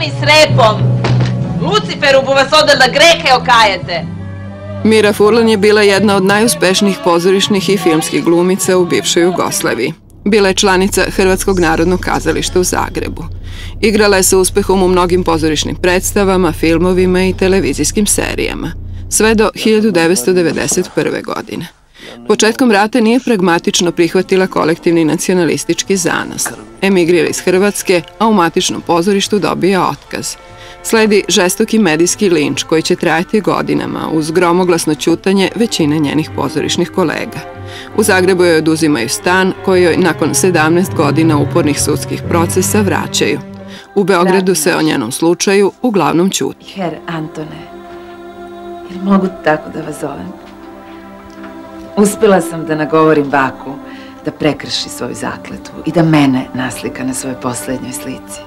crni s repom. Luciferu bu vas odel da grehe okajete. Mira Furlan je bila jedna od najuspešnijih pozorišnih i filmskih glumica u bivšoj Jugoslaviji. Bila je članica Hrvatskog narodnog kazališta u Zagrebu. Igrala je sa uspehom u mnogim pozorišnim predstavama, filmovima i televizijskim serijama. Sve do 1991. godine. Početkom rata nije pragmatično prihvatila kolektivni nacionalistički zanos. Emigrira iz Hrvatske, a u matičnom pozorištu dobija otkaz. Sledi žestoki medijski linč koji će trajati godinama uz gromoglasno ćutanje većine njenih pozorišnih kolega. U Zagrebu joj oduzimaju stan koji joj nakon 17 godina upornih sudskih procesa vraćaju. U Beogradu se o njenom slučaju uglavnom ćuti. Herr Antone, jel mogu tako da vas zovem? Uspela sam da nagovorim baku da prekrši svoju zakletvu i da mene naslika na svojoj poslednjoj slici.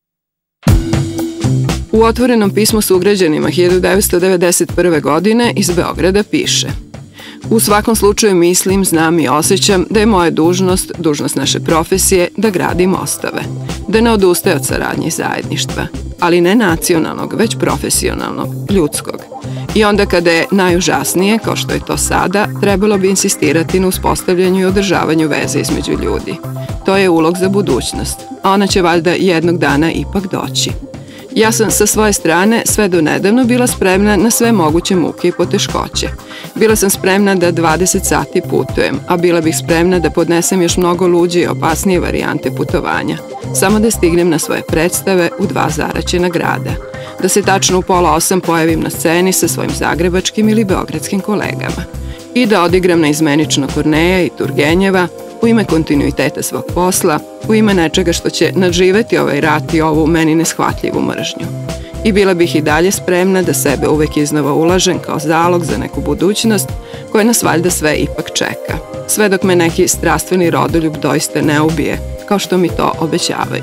U otvorenom pismu sugrađanima 1991. godine iz Beograda piše: U svakom slučaju mislim, znam i osjećam da je moja dužnost, dužnost naše profesije, da gradi mostove, da ne odustaje od saradnje i zajedništva, ali ne nacionalnog, već profesionalnog, ljudskog. I onda kada je najužasnije, kao što je to sada, trebalo bi insistirati na uspostavljanju i održavanju veze između ljudi. To je ulog za budućnost, a ona će valjda jednog dana ipak doći. Ja sam sa svoje strane sve do nedavno bila spremna na sve moguće muke i poteškoće. Bila sam spremna da 20 sati putujem, a bila bih spremna da podnesem još mnogo luđe i opasnije varijante putovanja, samo da stignem na svoje predstave u 2 zaraćena grada. Da se tačno u 7:30 pojavim na sceni sa svojim zagrebačkim ili beogradskim kolegama i da odigram naizmenično Korneja i Turgenjeva u ime kontinuiteta svog posla, u ime nečega što će nadživeti ovaj rat i ovu meni neshvatljivu mržnju. I bila bih i dalje spremna da sebe uvek iznova ulažem kao zalog za neku budućnost koja nas valjda sve ipak čeka, sve dok me neki strastveni rodoljub doista ne ubije, kao što mi to obećavaju.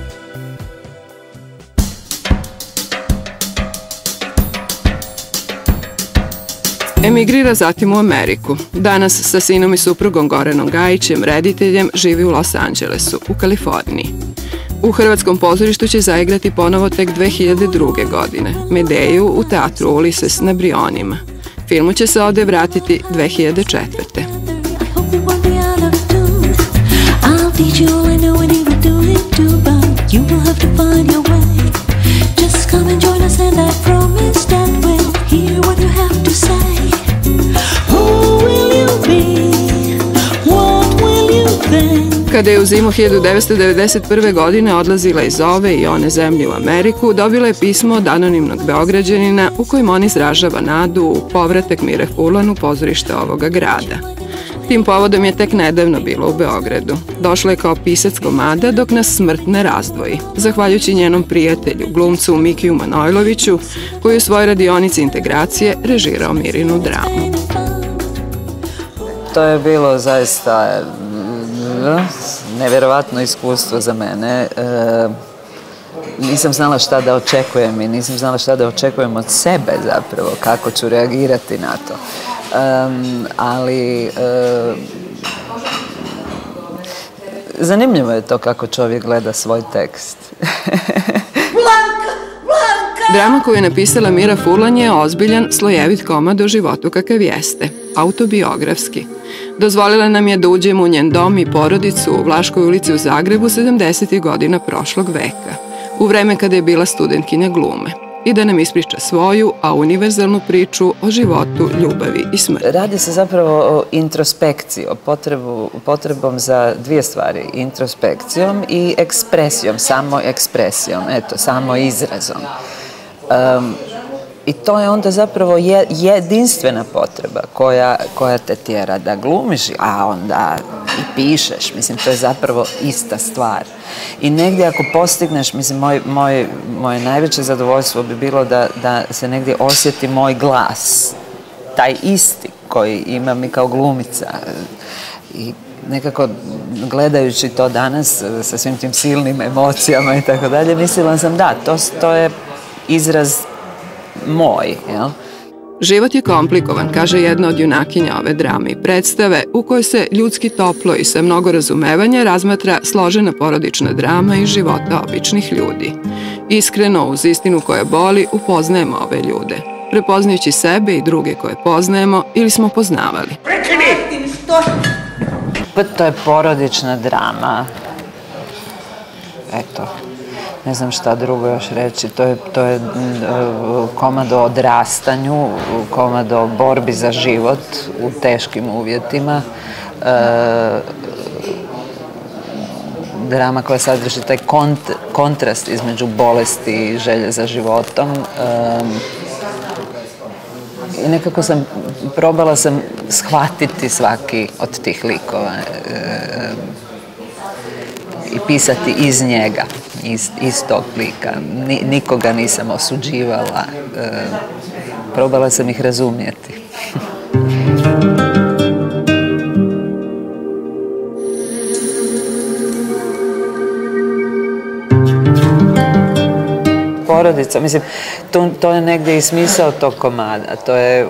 Emigrira zatim u Ameriku. Danas sa sinom i suprugom Goranom Gajićem, rediteljem, živi u Los Angelesu, u Kaliforniji. U Hrvatskom pozorištu će zaigrati ponovo tek 2002. godine, Medeju u teatru Ulises na Brionima. Filmu će se ovde vratiti 2004. Kada je u zimu 1991. godine odlazila iz ove i one zemlje u Ameriku, dobila je pismo od anonimnog Beograđanina u kojem on izražava nadu u povratak Mire Furlan u pozorište ovoga grada. Tim povodom je tek nedavno bila u Beogradu. Došla je kao pisac komada dok nas smrt ne razdvoji, zahvaljujući njenom prijatelju, glumcu Mikiju Manojloviću, koji u svojoj radionici integracije režirao Mirinu dramu. To je bilo zaista neverovatno iskustvo za mene. Nisam znala šta da očekujem i nisam znala šta da očekujem od sebe zapravo, kako ću reagirati na to. Ali zanimljivo je to kako čovjek gleda svoj tekst. Drama koju je napisala Mira Furlan je ozbiljan, slojevit komad o životu kakav jeste, autobiografski. Dozvolila nam je da uđemo u njen dom i porodicu u Vlaškoj ulici u Zagrebu 70. godina prošlog veka, u vreme kada je bila studentkinja glume, i da nam ispriča svoju, a univerzalnu priču o životu, ljubavi i smrti. Radi se zapravo o introspekciji, o potrebom za 2 stvari, introspekcijom i ekspresijom, samo ekspresijom, eto, samo izrazom. I to je onda zapravo jedinstvena potreba koja te tjera da glumiš, a onda i pišeš. Mislim, to je zapravo ista stvar. I negdje ako postigneš, mislim, moje najveće zadovoljstvo bi bilo da se negdje osjeti moj glas, taj isti koji imam i kao glumica. I nekako gledajući to danas sa svim tim silnim emocijama i tako dalje, mislila sam da, to je izraz moj, jel? Život je komplikovan, kaže jedna od junakinja ove drame i predstave, u kojoj se ljudski toplo i sa mnogo razumevanja razmatra složena porodična drama iz života običnih ljudi. Iskreno, uz istinu koja boli, upoznajemo ove ljude, prepoznajući sebe i druge koje poznajemo ili smo poznavali. Pa to je porodična drama. Eto, ne znam šta drugo još reći. To je komad o odrastanju, komad o borbi za život u teškim uvjetima. Drama koja sadrži taj kontrast između bolesti i želje za životom. I nekako probala sam shvatiti svaki od tih likova i pisati iz njega, iz tog lika. Nikoga nisam osuđivala, probala sam ih razumjeti. Porodica, mislim, to je negdje i smisao tog komada, to je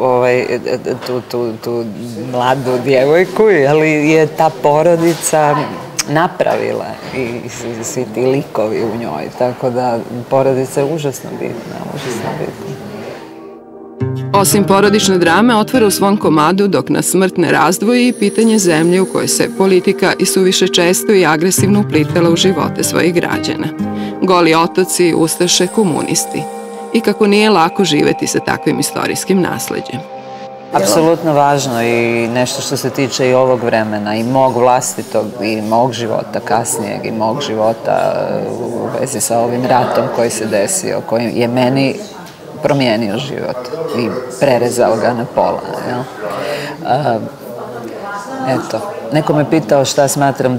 tu mladu djevojku, ali je ta porodica napravila i svi ti likovi u njoj, tako da porodica je užasno bitna, užasno bitna. Osim porodične drame, otvara u svom komadu Dok nas smrt ne razdvoji i pitanje zemlje u kojoj se politika i suviše često i agresivno uplitala u živote svojih građana. Goli otoci, ustaše, komunisti. I kako nije lako živeti sa takvim istorijskim nasleđem. Apsolutno važno i nešto što se tiče i ovog vremena i mog vlastitog i mog života kasnijeg i mog života u vezi sa ovim ratom koji se desio, koji je meni promijenio život i prerezao ga na pola. Eto, neko me pitao šta smatram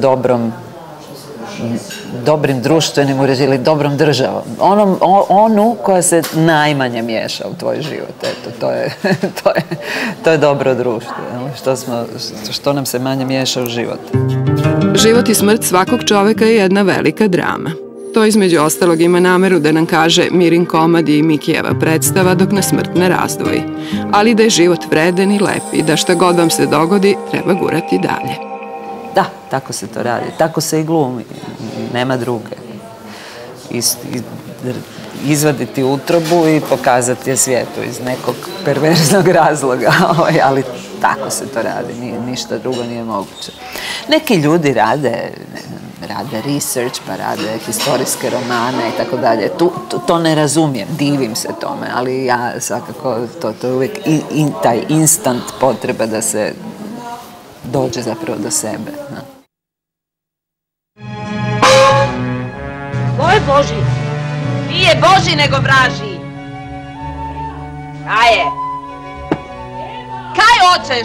dobrim društvenim uređenjem ili dobrom državom. Onu koja se najmanje miješa u tvoj život. Eto, to je dobro društvo. Što nam se manje miješa u život. Život i smrt svakog čoveka je jedna velika drama. To između ostalog ima nameru da nam kaže Mirin komad i Mikijeva predstava Dok nas smrt ne razdvoji. Ali da je život vredan i lep i da šta god vam se dogodi, treba gurati dalje. Da, tako se to radi. Tako se i glumi. Nema druge. Izvaditi utrobu i pokazati je svijetu iz nekog perverznog razloga. Ali tako se to radi. Ništa drugo nije moguće. Neki ljudi rade research, pa rade historijske romane i tako dalje. To ne razumijem, divim se tome, ali ja svakako, to je uvijek taj instant potreba da se dođe zapravo do sebe. Ko je Boži? Nije Boži, nego vraži. Kaj je? Kaj hoćeš?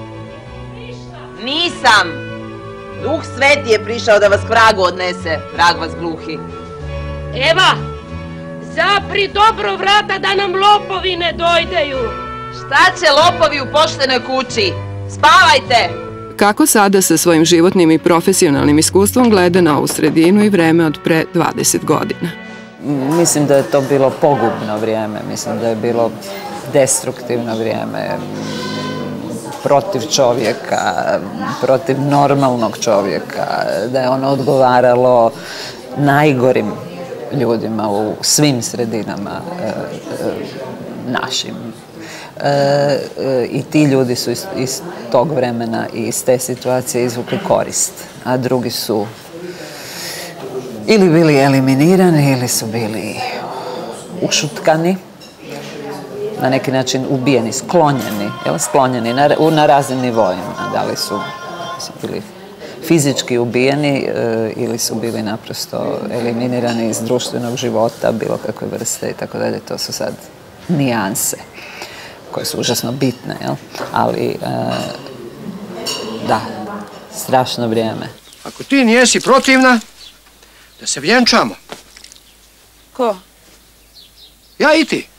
Nisam. Duh Sveti je prišao da vas k vragu odnese. Vrag vas gluhi. Eva, zapri dobro vrata da nam lopovi ne dojdeju. Šta će lopovi u poštenoj kući? Spavajte! Kako sada sa svojim životnim i profesionalnim iskustvom gleda na ovu sredinu i vreme od pre 20 godina? Mislim da je to bilo pogubno vrijeme, mislim da je bilo destruktivno vrijeme protiv čovjeka, protiv normalnog čovjeka, da je ono odgovaralo najgorim ljudima u svim sredinama našim. I ti ljudi su iz tog vremena i iz te situacije izvukli korist, a drugi su ili bili eliminirani ili su bili ušutkani, na neki način ubijeni, sklonjeni na raznim nivoima. Da li su bili fizički ubijeni ili su bili naprosto eliminirani iz društvenog života, bilo kakve vrste i tako dalje. To su sad nijanse koje su užasno bitne, ali da, strašno vrijeme. Ako ti nijesi protivna, da se vjenčamo. Ko? Ja i ti.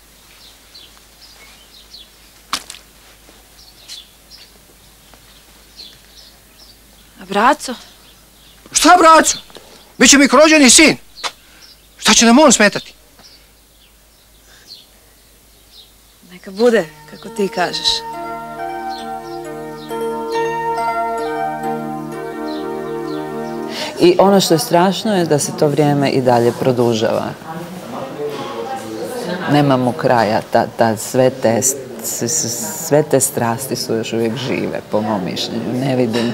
A braco? Šta braco? Biće mi rođeni sin. Šta će nam on smetati? Neka bude, kako ti kažeš. I ono što je strašno je da se to vrijeme i dalje produžava. Nemamo kraja, sve te strasti su još uvijek žive, po mom mišljenju. Ne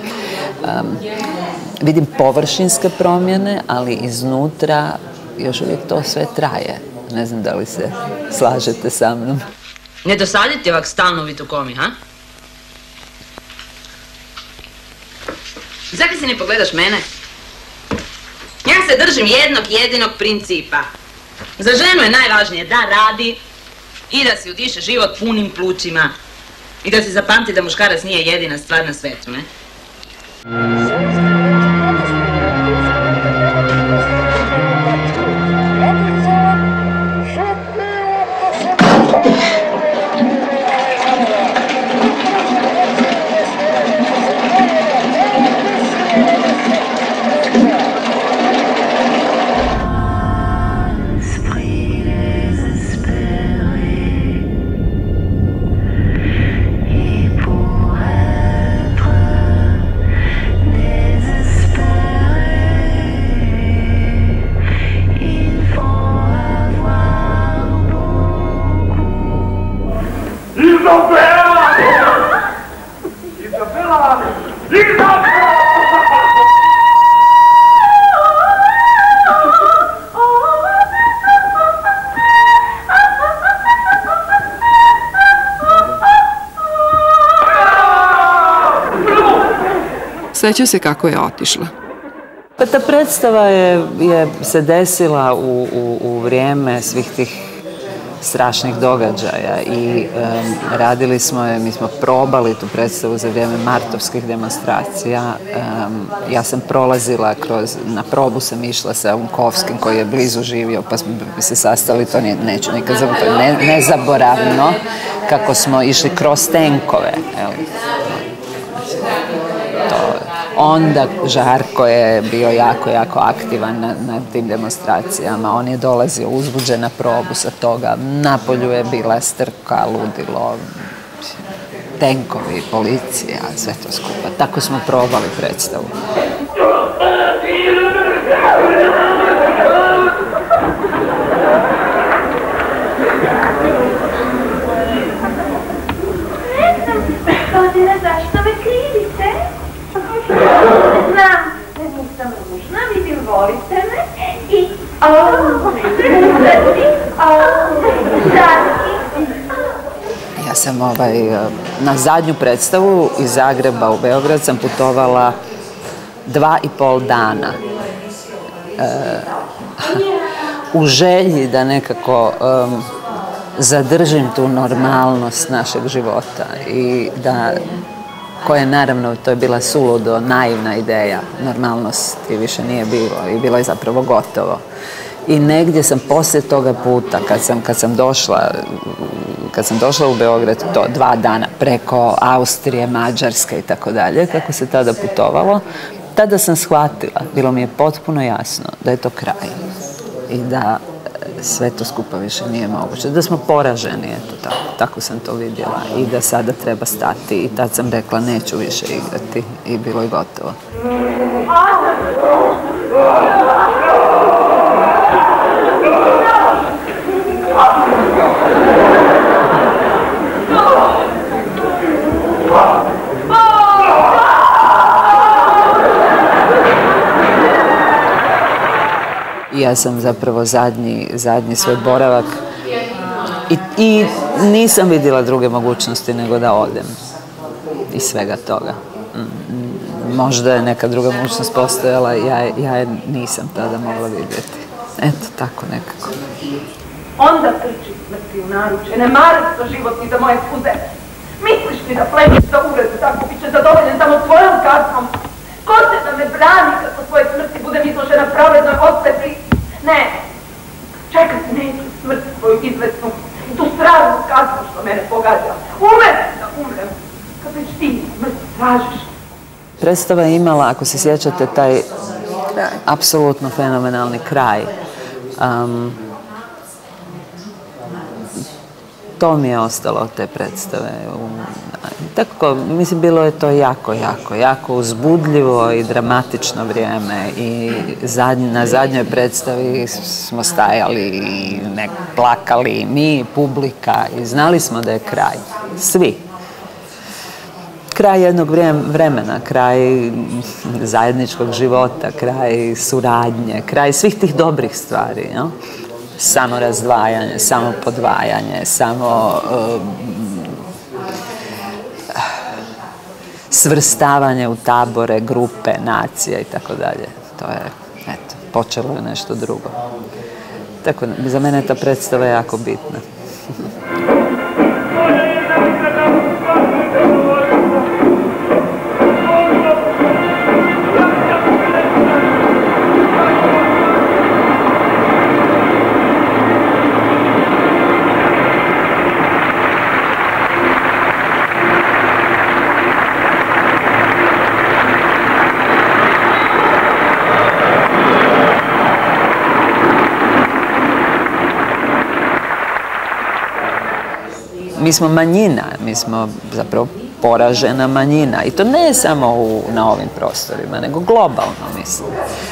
vidim površinske promjene, ali iznutra još uvijek to sve traje. Ne znam da li se slažete sa mnom. Ne dosadite ovak stalno vi tu komi, ha? Zakaj si ne pogledaš mene? Ja se držim jednog jedinog principa. Za ženu je najvažnije da radi i da si udiše život punim plućima. I da se zapamti da muškarac nije jedina stvar na svetu, ne? Seća se kako je otišla. Pa ta predstava se desila u vrijeme svih tih strašnih događaja i radili smo je, mi smo probali tu predstavu za vrijeme martovskih demonstracija. Ja sam prolazila na probu sam išla sa Unkovskim koji je blizu živio, pa smo se sastali, to neću nikad zaboraviti, to je nezaboravno kako smo išli kroz tenkove. Onda Žarko je bio jako aktivan na tim demonstracijama. On je dolazio uzbuđen na probu sa toga. Na polju je bila strka, ludilo, tenkovi, policija, sve to skupa. Tako smo probali predstavu. Gospodine, zašto me krivite? Znam da nisam ružna, vidim, volite me i Ja sam na zadnju predstavu iz Zagreba u Beograd sam putovala 2,5 dana. U želji da nekako zadržim tu normalnost našeg života i da koja naravno, to je bila suludo, naivna ideja. Normalnosti više nije bilo i bilo je zapravo gotovo. I negdje sam poslije toga puta, kad sam došla u Beograd, to 2 dana preko Austrije, Mađarske i tako dalje, kako se tada putovalo, tada sam shvatila, bilo mi je potpuno jasno da je to kraj i da sve to skupa više nije moguće. Da smo poraženi, eto tako sam to vidjela i da sada treba stati i tad sam rekla neću više igrati i bilo je gotovo. Ja sam zapravo zadnji svoj boravak i nisam vidjela druge mogućnosti nego da odem iz svega toga. Možda je neka druga mogućnost postojala, ja je nisam tada mogla vidjeti. Eto, tako nekako. Onda trči smrti u naruče, ne maraš za život ni za moje suze. Misliš li da plemiš za uvredu tako bit će zadovoljen samo tvojom kaznom? Ko će da me brani kad po svoje smrti budem izložena pravednoj osvetli? Ne, čekati neću smrt svoju izvesnu i tu stražnu kaznu što mene pogađa. Umrem da umrem, kad već ti smrt tražiš. Predstava je imala, ako se sjećate, taj apsolutno fenomenalni kraj. To mi je ostalo od te predstave. tako, mislim, bilo je to jako uzbudljivo i dramatično vrijeme i na zadnjoj predstavi smo stajali i plakali, mi, publika, i znali smo da je kraj. Svi. Kraj jednog vremena, kraj zajedničkog života, kraj suradnje, kraj svih tih dobrih stvari. No? Samo razdvajanje, samo podvajanje, samo svrstavanje u tabore, grupe, nacije i tako dalje. To je, eto, počelo je nešto drugo. Tako, za mene ta predstava jako bitna. Mi smo manjina, mi smo zapravo poražena manjina. I to ne samo na ovim prostorima, nego globalno, mislim.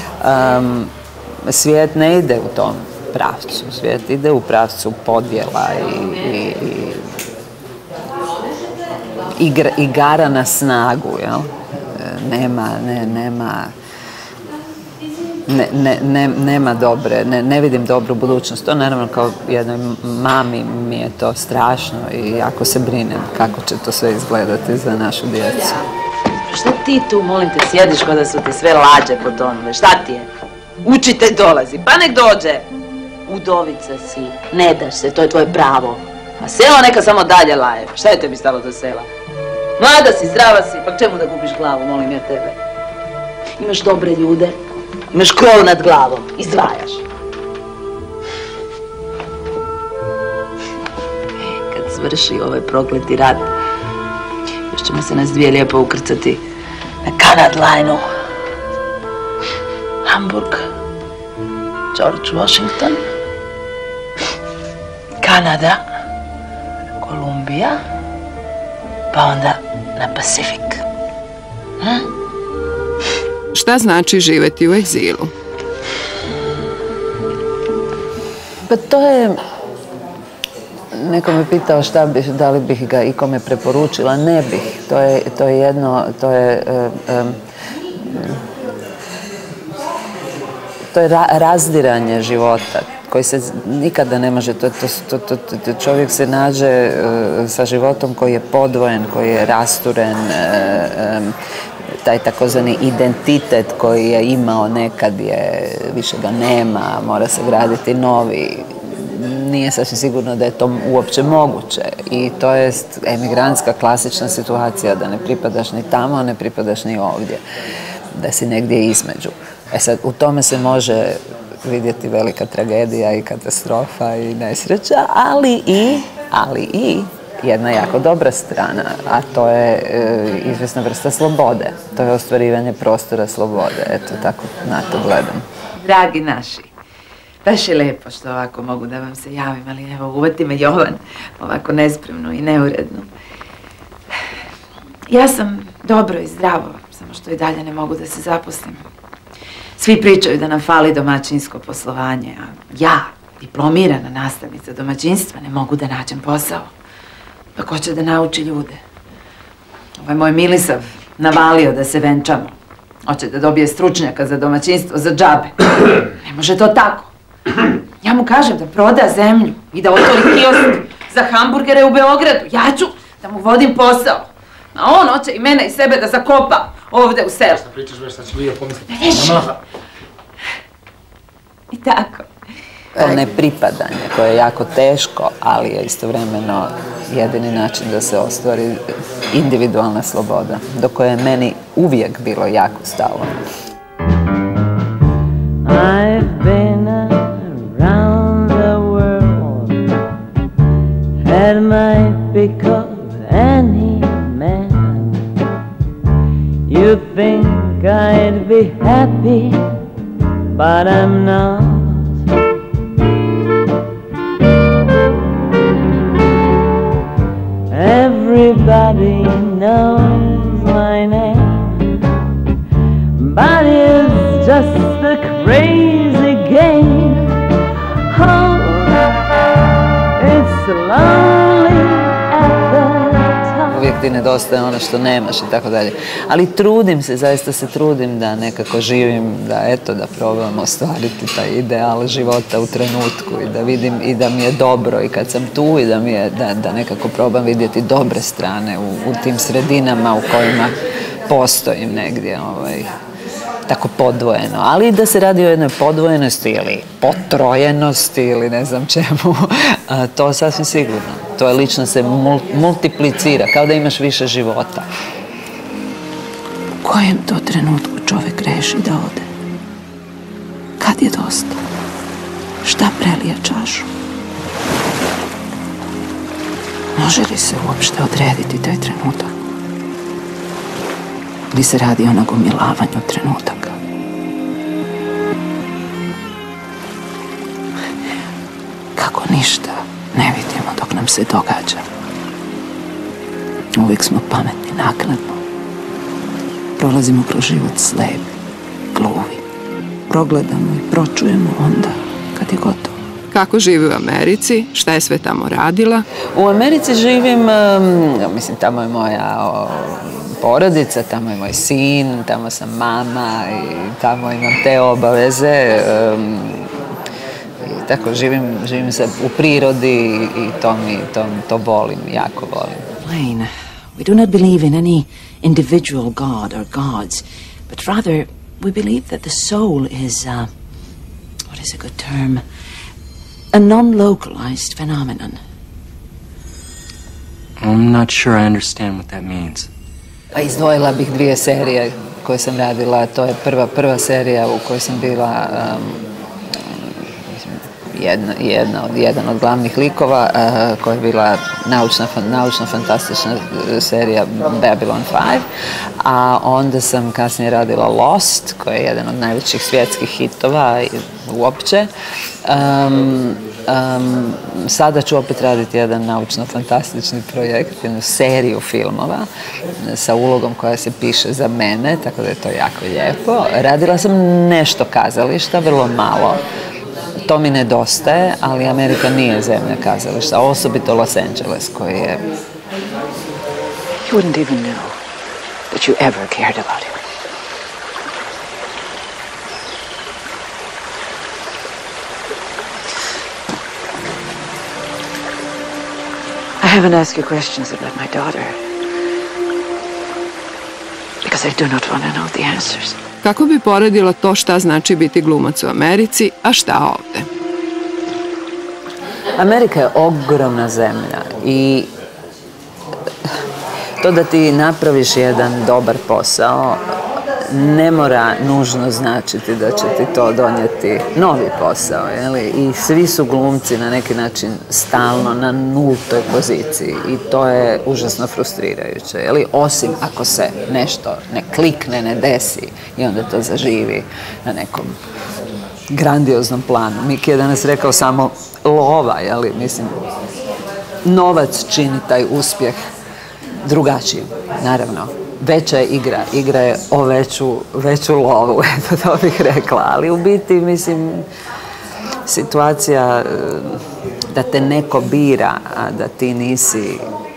Svijet ne ide u tom pravcu. Svijet ide u pravcu podjela i igara na snagu, jel? Nema dobre, ne vidim dobru budućnost. To naravno kao jednoj mami mi je to strašno i jako se brinem kako će to sve izgledati za našu djecu. Šta ti tu, molim te, sjediš kao da su ti sve lađe potonule? Šta ti je? Učitelj dolazi, pa nek dođe. Udovica si, ne daš se, to je tvoje pravo. A selo neka samo dalje laje. Šta je tebi stalo do sela? Mlada si, zdrava si, pa čemu da gubiš glavu, molim ja tebe? Imaš dobre ljude, imaš krov nad glavom, izdvajaš. Kad svrši ovaj prokleti rat, još ćemo se nas dvije lijepo ukrcati na Kanad Line-u. Hamburg, George Washington, Kanada, Kolumbija, pa onda na Pacifik. Šta znači živjeti u egzilu? Pa to je... Neko me pitao da li bih ga ikome preporučila. Ne bih. To je jedno... To je razdiranje života koji se nikada ne može... Čovjek se nađe sa životom koji je podvojen, koji je rasturen, taj takozvani identitet koji je imao nekad više ga nema, mora se graditi novi. Nije sasvim sigurno da je to uopće moguće. I to je emigrantska klasična situacija, da ne pripadaš ni tamo, ne pripadaš ni ovdje. Da si negdje između. Sad, u tome se može vidjeti velika tragedija i katastrofa i nesreća, ali i jedna jako dobra strana, a to je izvjesna vrsta slobode. To je ostvarivanje prostora slobode. Eto, tako na to gledam. Dragi naši, baš je lijepo što ovako mogu da vam se javim, ali evo, uvati me Jovan, ovako nespremno i neuredno. Ja sam dobro i zdravo, samo što i dalje ne mogu da se zaposlim. Svi pričaju da nam fali domaćinsko poslovanje, a ja, diplomirana nastavnica domaćinstva, ne mogu da nađem posao. Pa ko će da nauči ljude? Ovaj moj Milisav navalio da se venčamo. Hoće da dobije stručnjaka za domaćinstvo za džabe. Ne može to tako. Ja mu kažem da proda zemlju i da otvori kiosk za hamburgere u Beogradu. Ja ću da mu vodim posao. A on hoće i mene i sebe da zakopa ovde u selu. Šta pričaš već, sad će Lija pomisliti. I tako. To nepripadanje koje je jako teško, ali je istovremeno jedini način da se ostvari individualna sloboda, do koje je meni uvijek bilo jako stalo. I've been around the world, had my pick of any man. You think I'd be happy, but I'm not. Everybody ti nedostaje ono što nemaš i tako dalje. Ali trudim se, zaista se trudim da nekako živim, da probam ostvariti taj ideal života u trenutku i da vidim i da mi je dobro i kad sam tu i da nekako probam vidjeti dobre strane u tim sredinama u kojima postojim negdje, tako podvojeno. Ali i da se radi o jednoj podvojenosti ili potrojenosti ili ne znam čemu, to sasvim sigurno. To je lično se multiplicira, kao da imaš više života. U kojem to trenutku čovjek reši da ode? Kad je dosta? Šta prelija čašu? Može li se uopšte odrediti taj trenutak? Ili se radi o nagomilavanju trenutaka? Kako ništa ne vidimo dok nam se događa. Uvijek smo pametni naknadno. Prolazimo kroz život slepi, gluvi. Progledamo i pročujemo onda kad je gotovo. Kako živi u Americi? Šta je sve tamo radila? U Americi živim, mislim, tamo je moja porodica, tamo je moj sin, tamo sam mama i tamo imam te obaveze. I tako živim se u prirodi i to volim, jako volim. Wayne, we do not believe in any individual god or gods, but rather we believe that the soul is, what is a good term? A non-localized phenomenon. I'm not sure I understand what that means. Izdvojila bih 2 serije koje sam radila. To je prva serija u kojoj sam bila jedan od glavnih likova, koja je bila naučno-fantastična serija Babylon 5, a onda sam kasnije radila Lost, koja je jedan od najvećih svjetskih hitova uopće. Sada ću opet raditi jedan naučno-fantastični projekt, jednu seriju filmova sa ulogom koja se piše za mene, tako da je to jako lijepo. Radila sam nešto kazališta, vrlo malo. To mi nedostaje, ali Amerika nije zemlja kazališta, osobito Los Angeles koji je... You wouldn't even know that you ever cared about it. I haven't asked you questions about my daughter because I do not want to know the answers. Kako bi poredila to šta znači biti glumac u Americi, a šta ovde? Amerika je ogromna zemlja i to da ti napraviš jedan dobar posao ne mora nužno značiti da će ti to donijeti novi posao, i svi su glumci na neki način stalno na nultoj poziciji i to je užasno frustrirajuće, osim ako se nešto ne klikne, ne desi i onda to zaživi na nekom grandioznom planu. Miki je danas rekao samo lova, mislim, novac čini taj uspjeh drugačijim, naravno. Veća je igra je o veću lovu, eto to bih rekla, ali u biti, mislim, situacija da te neko bira, a da ti nisi,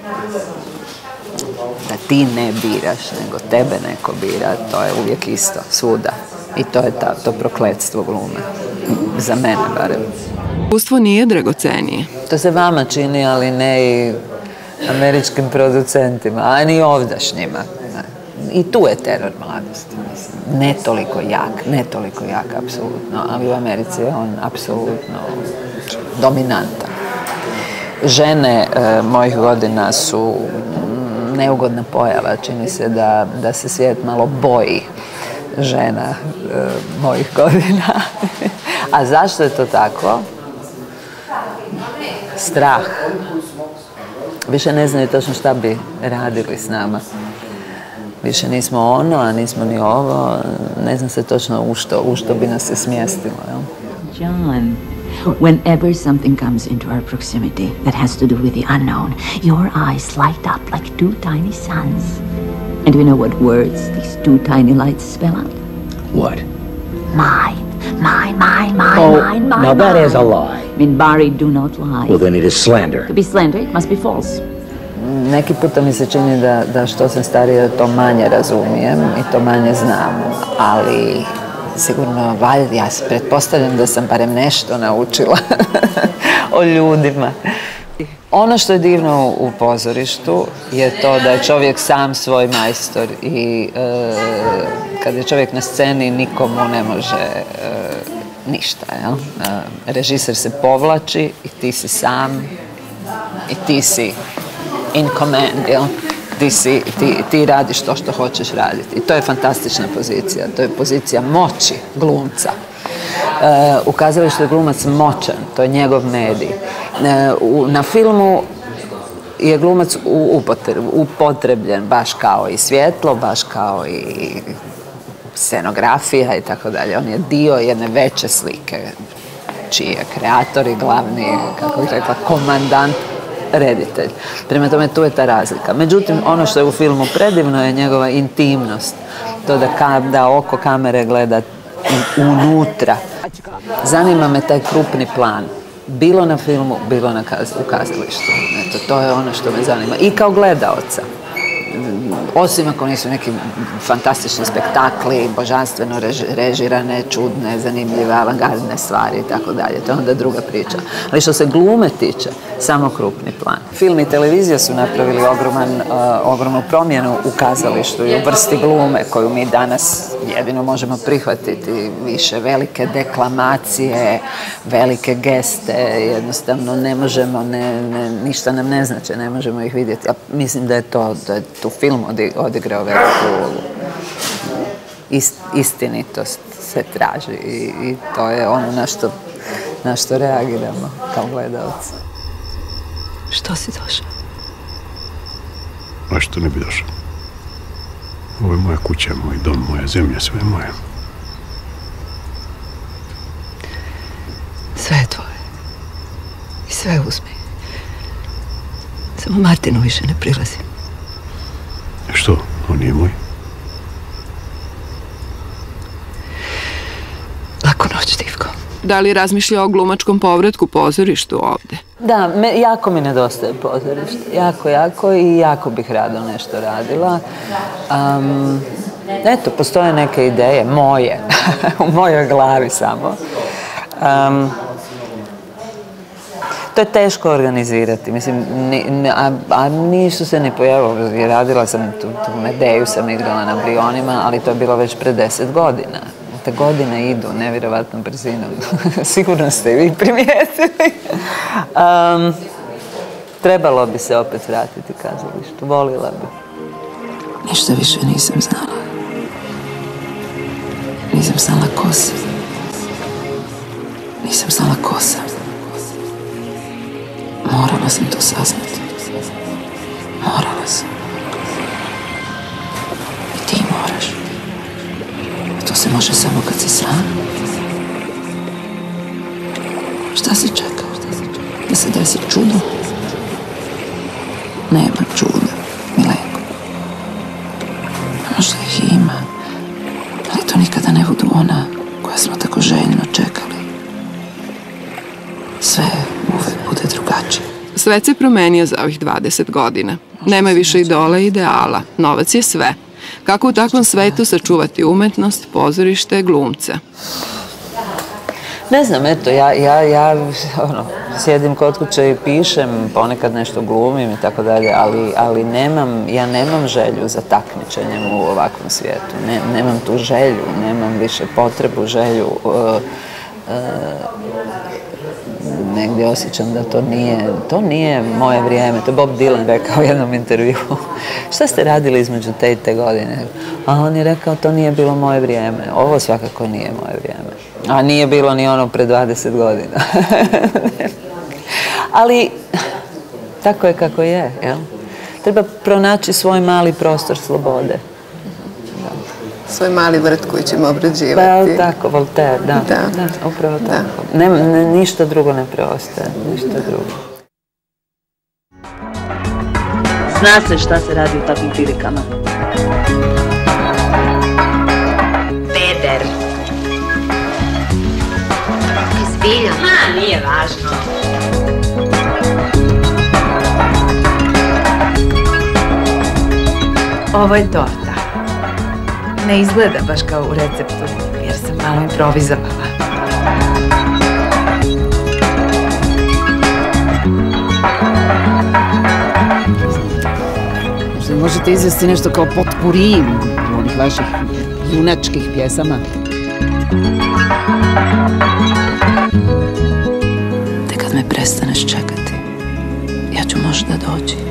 da ti ne biraš, nego tebe neko bira, to je uvijek isto, svuda. I to je to prokletstvo glume, za mene barem. Iskustvo nije dragocenije. To se vama čini, ali ne i američkim producentima, a ni ovdašnjima. I tu je teror mladosti. Ne toliko jak, apsolutno, ali u Americi je on apsolutno dominantan. Žene mojih godina su neugodna pojava, čini se da se svijet malo boji žena mojih godina. A zašto je to tako? Strah. Više ne znaju točno šta bi radili s nama. Više nismo ono, a nismo ni ovo. Ne znam se točno u što bi nas se smjestilo. John, whenever something comes into our proximity that has to do with the unknown, your eyes light up like 2 tiny suns. And do you know what words these 2 tiny lights spell out? What? Mine. Now that is a lie. Minbari do not lie. Well, then it is slander. To be slander, it must be false. neki puta mi se čini da što sam starija to manje razumijem i to manje znam, ali sigurno ja pretpostavljam da sam barem nešto naučila o ljudima. Ono što je divno u pozorištu je to da je čovjek sam svoj majstor i kad je čovjek na sceni nikomu ne može ništa. Režiser se povlači i ti si sam i ti si in command, ti radiš to što hoćeš raditi. I to je fantastična pozicija, to je pozicija moći glumca. U kazalištu je glumac moćan, to je njegov medij. Na filmu je glumac upotrebljen, baš kao i svjetlo, baš kao i scenografija i tako dalje. On je dio jedne veće slike, čiji je kreator i glavni, kako bih rekla, komandant, reditelj. Prema tome, tu je ta razlika. Međutim, ono što je u filmu predivno je njegova intimnost. To da oko kamere gleda unutra. Zanima me taj krupni plan. Bilo na filmu, bilo u kazalištu. Eto, to je ono što me zanima. I kao gledaoca. Osim ako nisu neki fantastični spektakli, božanstveno režirane, čudne, zanimljive, avangardne stvari i tako dalje. To je onda druga priča. Ali što se glume tiče, samo krupni plan. Film i televizija su napravili ogromnu promjenu u kazalištu i u vrsti glume koju mi danas jedino možemo prihvatiti. Više velike deklamacije, velike geste, jednostavno ne možemo, ništa nam ne znači, ne možemo ih vidjeti. Mislim da je tu film odigrao veliku ulogu. Istinitost se traži i to je ono na što reagiramo kao gledalci. Što si došao? A što ne bi došao? Ovo je moja kuća, moj dom, moja zemlja, sve je moje. Sve je tvoje. I sve uzmi. Samo Martinu više ne prilazi. Što? On nije moj? Laku noć, Divko. Da li razmišlja o glumačkom povratku pozorištu ovde? Da, jako mi nedostaje pozorište. Jako i jako bih rado nešto radila. Eto, postoje neke ideje, moje, u mojoj glavi samo. To je teško organizirati, mislim, a nisu se ni pojavili. Radila sam tu Medeju, sam igrala na Brionima, ali to je bilo već pre 10 godina. Te godine idu nevjerovatnom brzinom. Sigurno ste i vi primijetili. Trebalo bi se opet vratiti kazalištu, volila bi. Ništa više nisam znala. Nisam znala ko sam. Nisam znala ko sam. Morala sam to saznati. Morala sam. I ti moraš. To se može samo kad si sam. Šta si čekao? Da se desi čudo? Nema čuda, Milenko. Možda ih ima, ali to nikada ne budu ona koja smo tako željno čekali. Sve uvek bude drugačije. Svet se promenio za ovih 20 godina. Nema više idola i ideala. Novac je sve. Kako u takvom svetu sačuvati umetnost, pozorište, glumca? Ne znam, eto, ja sjedim kod kuće i pišem, ponekad nešto glumim i tako dalje, ali ja nemam želju za takmičenjem u ovakvom svijetu. Nemam tu želju, nemam više potrebu, želju. Negdje osjećam da to nije moje vrijeme. To je Bob Dylan rekao u jednom intervjuu. Šta ste radili između te i te godine? A on je rekao, to nije bilo moje vrijeme. Ovo svakako nije moje vrijeme. A nije bilo ni ono pred 20 godina. Ali tako je kako je, jel? Treba pronaći svoj mali prostor slobode. Svoj mali vrt koji ćemo obrađivati. Da, tako, Voltaire, da, upravo tako. Ništa drugo ne preostaje, ništa drugo. Zna se šta se radi u takvim prilikama. Peder. Izbilja. Nije važno. Ovo je torta. Ne izgleda baš kao u receptu, jer sam malo improvizovala. Možete izvesti nešto kao potpuri onih vaših junačkih pjesama? Te kad me prestaneš čekati, ja ću možda doći.